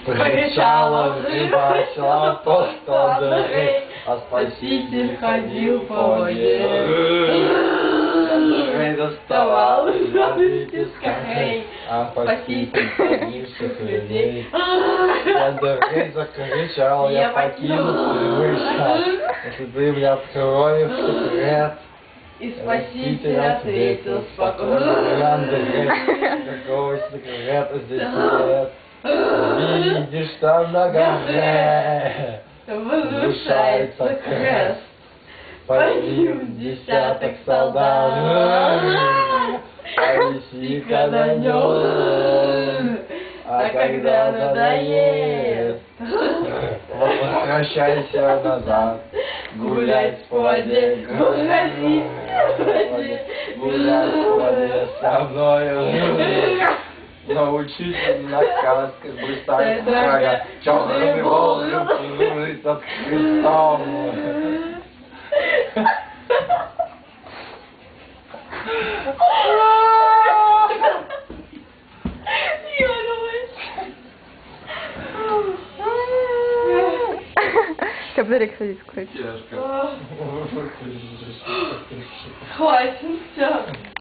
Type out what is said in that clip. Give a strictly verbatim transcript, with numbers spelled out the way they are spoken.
Покричала, рыбачила, то, что дыры, а спаситель ходил по воде. Дыры доставал из воды пескарей, а спаситель погибших людей. Я дыры закричал, я покинул вышел, если ты мне откроешь секрет. И спаситель ответил спокойно. Вариант дыры, какого секрета здесь нет. Видишь, там на горе возвышается крест, под ним десяток солдат, повиси-ка на нем, а когда надоест, возвращайся назад, гулять по воде, гулять по воде, гулять по воде со мною. Научись на сказках блистать дорога, черными волнами под крестом. Каблерик садись, кстати. Хватит, все.